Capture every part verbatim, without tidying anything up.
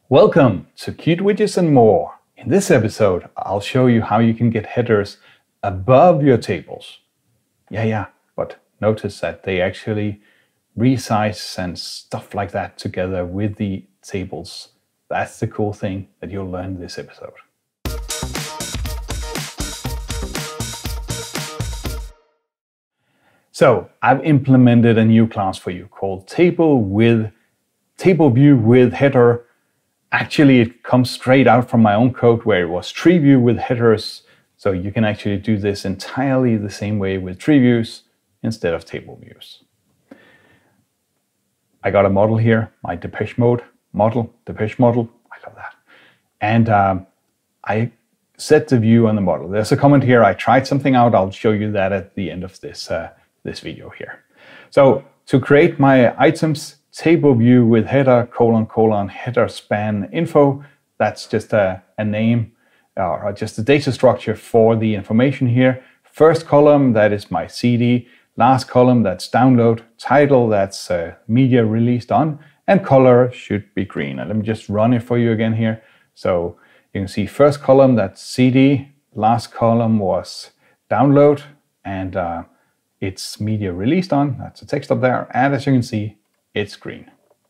Welcome to Qt Widgets and more. In this episode, I'll show you how you can get headers above your tables. Yeah, yeah, but notice that they actually resize and stuff like that together with the tables. That's the cool thing that you'll learn in this episode. So I've implemented a new class for you called Table with TableView with header. Actually, it comes straight out from my own code where it was treeview with headers. So you can actually do this entirely the same way with treeviews instead of table views. I got a model here, my Depeche Mode model, Depeche model, I love that. And um, I set the view on the model. There's a comment here, I tried something out. I'll show you that at the end of this, uh, this video here. So to create my items, TableView with header, colon, colon, header span info. That's just a, a name or just a data structure for the information here. First column, that is my C D. Last column, that's download. Title, that's uh, media released on. And color should be green. And let me just run it for you again here. So you can see first column, that's C D. Last column was download. And uh, it's media released on. That's the text up there. And as you can see, it's green.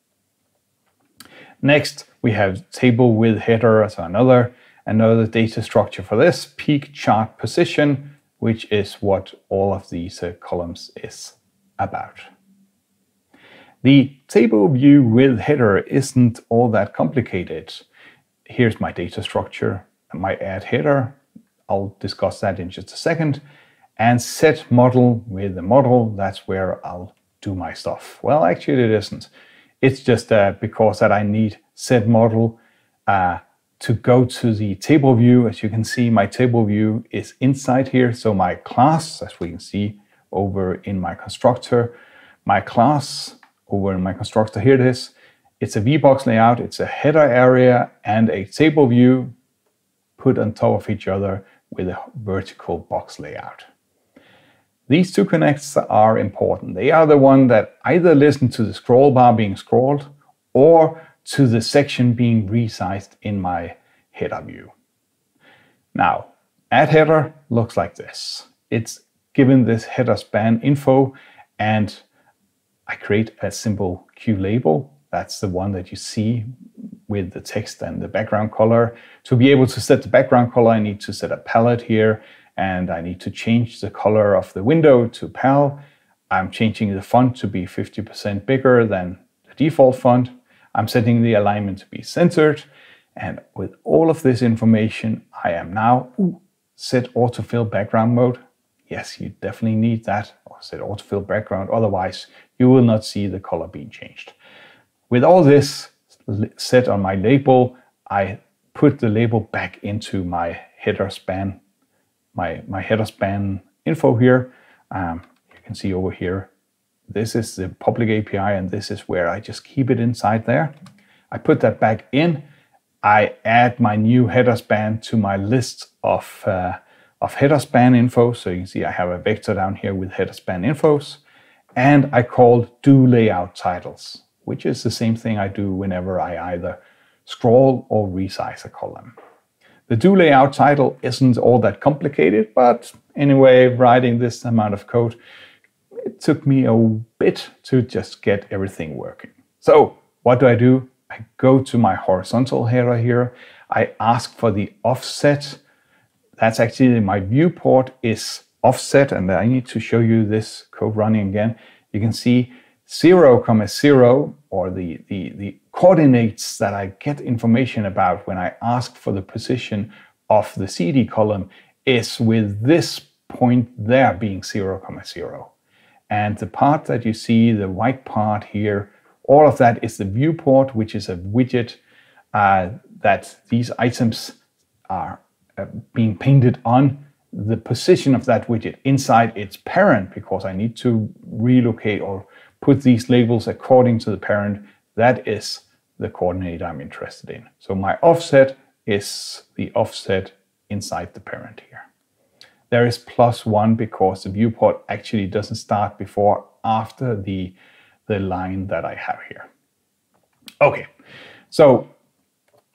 Next, we have table with header, so another, another data structure for this, peak chart position, which is what all of these uh, columns is about. The table view with header isn't all that complicated. Here's my data structure, my add header. I'll discuss that in just a second. And set model with the model, that's where I'll do my stuff. Well, actually it isn't. It's just uh, because that I need set model uh, to go to the table view. As you can see, my table view is inside here. So my class, as we can see over in my constructor, my class over in my constructor, here it is. It's a V-box layout. It's a header area and a table view put on top of each other with a vertical box layout. These two connects are important. They are the one that either listen to the scroll bar being scrolled or to the section being resized in my header view. Now, add header looks like this. It's given this header span info and I create a simple Q label. That's the one that you see with the text and the background color. To be able to set the background color, I need to set a palette here. And I need to change the color of the window to P A L. I'm changing the font to be fifty percent bigger than the default font. I'm setting the alignment to be centered. And with all of this information, I am now ooh, set autofill background mode. Yes, you definitely need that, or set autofill background. Otherwise, you will not see the color being changed. With all this set on my label, I put the label back into my header span My, my header span info here. Um, you can see over here, this is the public A P I and this is where I just keep it inside there. I put that back in. I add my new header span to my list of, uh, of header span info. So you can see I have a vector down here with header span infos. And I call do layout titles, which is the same thing I do whenever I either scroll or resize a column. The do layout title isn't all that complicated, but anyway, writing this amount of code, it took me a bit to just get everything working. So what do I do? I go to my horizontal header here. I ask for the offset. That's actually my viewport is offset, and I need to show you this code running again. You can see zero comma zero, or the, the, the coordinates that I get information about when I ask for the position of the C D column is with this point there being zero comma zero. And the part that you see, the white part here, all of that is the viewport, which is a widget uh, that these items are uh, being painted on. The position of that widget inside its parent, because I need to relocate or put these labels according to the parent, that is the coordinate I'm interested in. So my offset is the offset inside the parent here. There is plus one because the viewport actually doesn't start before after the, the line that I have here. Okay, so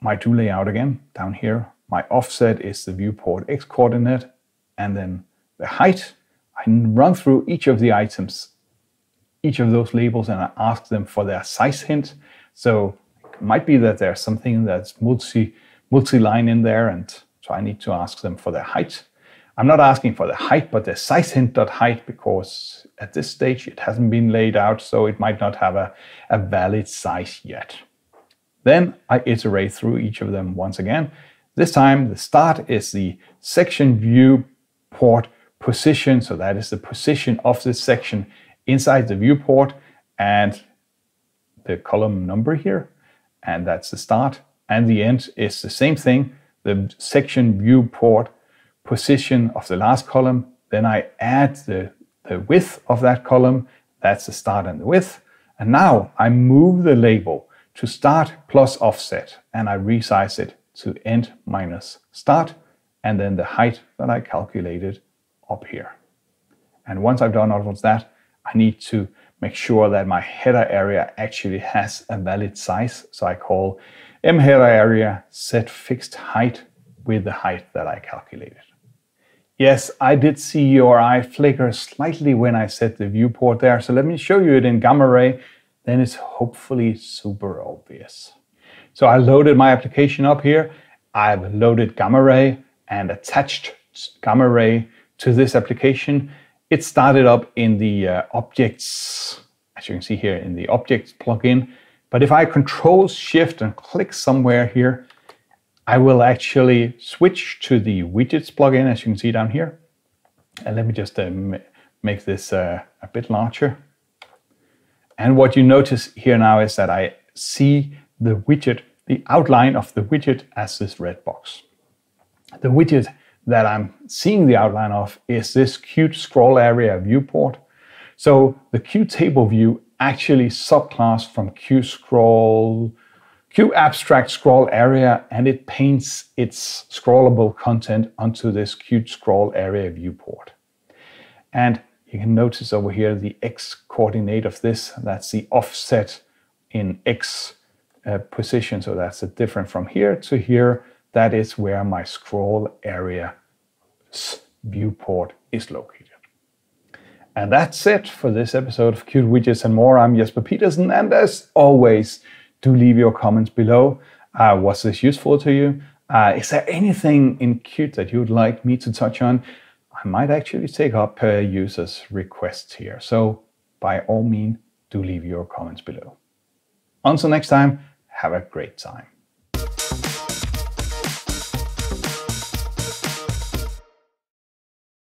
my do layout again down here. My offset is the viewport X coordinate, and then the height. I run through each of the items, each of those labels, and I ask them for their size hint. So it might be that there's something that's multi, multi-line in there, and so I need to ask them for their height. I'm not asking for the height, but the size hint.height, because at this stage it hasn't been laid out, so it might not have a, a valid size yet. Then I iterate through each of them once again. This time the start is the section viewport position, so that is the position of this section inside the viewport, and the column number here, and that's the start. And the end is the same thing, the section viewport position of the last column. Then I add the, the width of that column, that's the start and the width. And now I move the label to start plus offset, and I resize it to end minus start, and then the height that I calculated up here. And once I've done all of that, I need to make sure that my header area actually has a valid size. So I call mHeaderArea set fixed height with the height that I calculated. Yes, I did see your eye flicker slightly when I set the viewport there. So let me show you it in Gamma Ray. Then it's hopefully super obvious. So I loaded my application up here. I've loaded Gamma Ray and attached Gamma Ray to this application. It started up in the uh, objects, as you can see here, in the objects plugin. But if I control shift and click somewhere here, I will actually switch to the widgets plugin, as you can see down here. And let me just uh, make this uh, a bit larger. And what you notice here now is that I see the widget, the outline of the widget as this red box. The widget that I'm seeing the outline of is this Qt scroll area viewport. So the QTableView actually subclass from Qt scroll, Qt abstract scroll area, and it paints its scrollable content onto this Qt scroll area viewport. And you can notice over here the X coordinate of this, that's the offset in X uh, position. So that's a different from here to here. That is where my scroll area viewport is located. And that's it for this episode of Qt Widgets and More. I'm Jesper Pedersen, and as always, do leave your comments below. Uh, was this useful to you? Uh, is there anything in Qt that you would like me to touch on? I might actually take up uh, users' requests here. So by all means, do leave your comments below. Until next time, have a great time.